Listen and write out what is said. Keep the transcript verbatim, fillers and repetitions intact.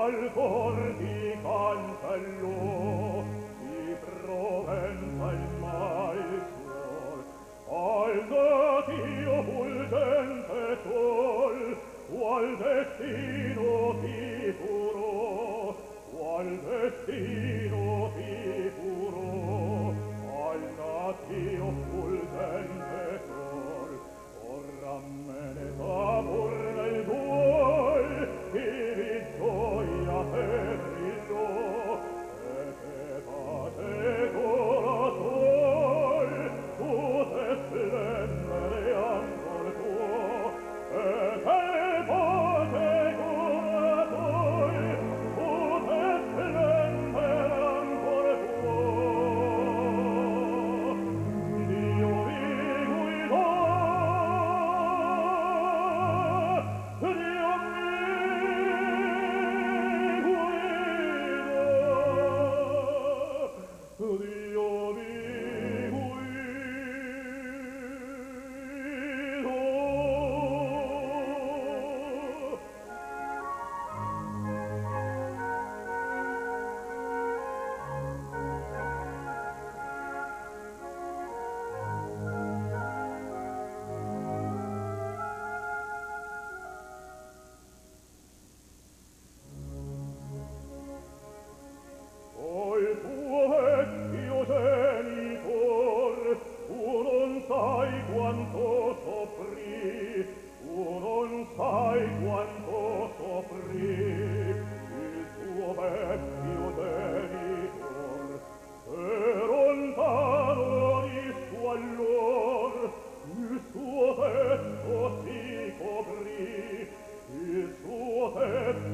al cor di cancello di Provenza il maestro al natio fulgente sol qual destino figurò qual destino figurò al natio fulgente sol ora me ne va pur nel duol di gioia e brillo e che pace corazon tu te splendere ancor tuo e che pace corazon tu te splendere ancor tuo Dio vi guidò Dio Dio mi guidò Col tuo vecchio genitor tu non sai quanto soffrì, tu non sai quanto soffrì il tuo vecchio genitor. E lontano di suo allor il suo petto si coprì, il suo petto